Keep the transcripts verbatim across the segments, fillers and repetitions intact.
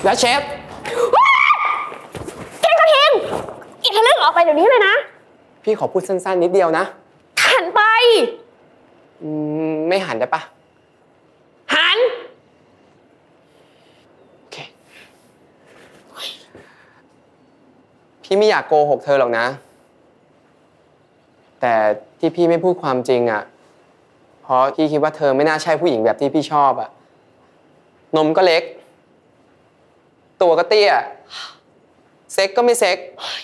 แล้วเชฟแกกระทิงอีกทะลึ่งออกไปเดี๋ยวนี้เลยนะพี่ขอพูดสั้นๆนิดเดียวนะหันไปอืมไม่หันได้ปะหันโอเคพี่ไม่อยากโกหกเธอหรอกนะแต่ที่พี่ไม่พูดความจริงอ่ะเพราะพี่คิดว่าเธอไม่น่าใช่ผู้หญิงแบบที่พี่ชอบอ่ะนมก็เล็กตัวก็เตี้ยเซ็กก็ไม่เซ็ก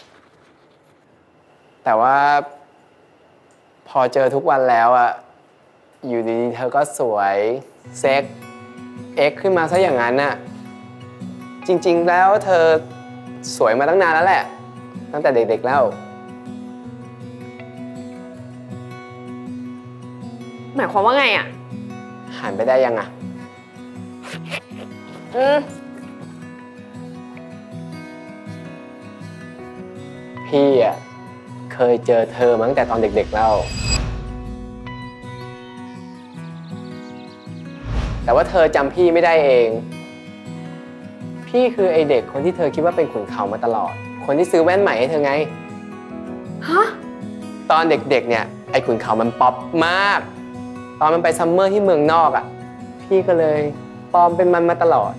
แต่ว่าพอเจอทุกวันแล้วอ่ะอยู่ดีๆเธอก็สวยเซ็กเอ็กขึ้นมาซะอย่างนั้นน่ะจริงๆแล้วเธอสวยมาตั้งนานแล้วแหละตั้งแต่เด็กๆแล้วหมายความว่าไงอ่ะหันไปได้ยังอ่ะอืมพี่อ่ะเคยเจอเธอมาตั้งแต่ตอนเด็กๆแล้วแต่ว่าเธอจำพี่ไม่ได้เองพี่คือไอเด็กคนที่เธอคิดว่าเป็นขุนเขามาตลอดคนที่ซื้อแว่นใหม่ให้เธอไงฮะตอนเด็กๆเนี่ยไอขุนเขามันป๊อปมากตอนมันไปซัมเมอร์ที่เมืองนอกอ่ะพี่ก็เลยปลอมเป็นมันมาตลอด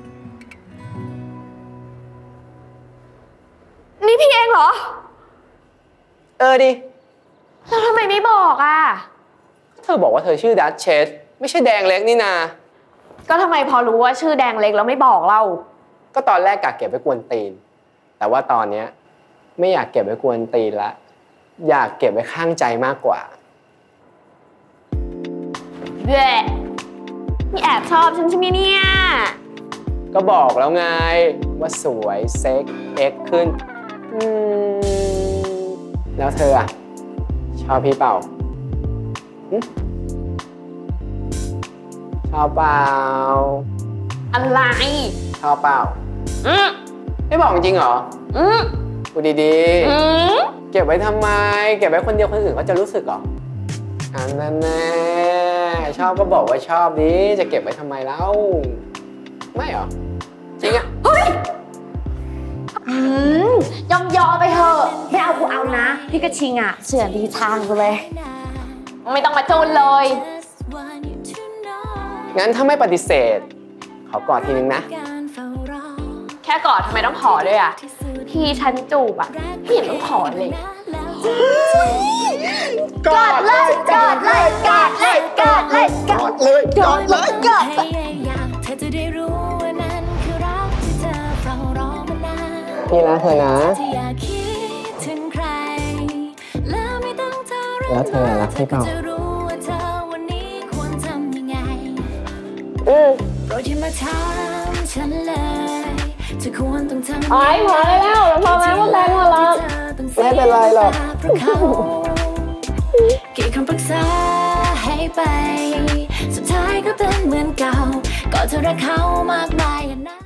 นี่พี่เองเหรอเออดิแล้วทำไมไม่บอกอ่ะเธอบอกว่าเธอชื่อดัชเชสไม่ใช่แดงเล็กนี่นาก็ทำไมพอรู้ว่าชื่อแดงเล็กแล้วไม่บอกเล่าก็ตอนแรกกะเก็บไว้กวนตีนแต่ว่าตอนเนี้ยไม่อยากเก็บไว้กวนตีนละอยากเก็บไว้ข้างใจมากกว่าเบ้นี่แอบชอบฉันใช่ไหมเนี่ยก็บอกแล้วไงว่าสวยเซ็กเอ็กขึ้นอืมแล้วเธออะชอบพี่เปล่าชอบเปล่าอะไรชอบเปล่าอืมไม่บอกจริงเหรออืมพูดดีๆอืมเก็บไว้ทำไมเก็บไว้คนเดียวคนอื่นเขาจะรู้สึกเหรออันนั้นแน่ชอบก็บอกว่าชอบดิจะเก็บไว้ทำไมเล่าไม่เหรอจริงอะเฮ้ยอืมยอมยอไปเถอะไม่เอากูเอานะพี่กระชิงอะเสื่อดีทางกูเลยไม่ต้องมาจูนเลยงั้นถ้าไม่ปฏิเสธขอกอดทีนึงนะแค่กอดทำไมต้องขอด้วยอะพี่ฉันจูบอะพี่เห็นต้องขอเลยกอดเลยกอดเลยกอดเลยกอดเลยกอดเลยกอดเลยกอดเลยพี่รักเธอนะแล้วเธอรักพี่เปล่าอืมไอ้พอแล้วพอแล้วแรงหมดแล้วไม่เป็นไรหรอกกี่คำปรึกษาให้ไปสุดท้ายก็เป็นเหมือนเก่าก็เธอรักเขามากมาย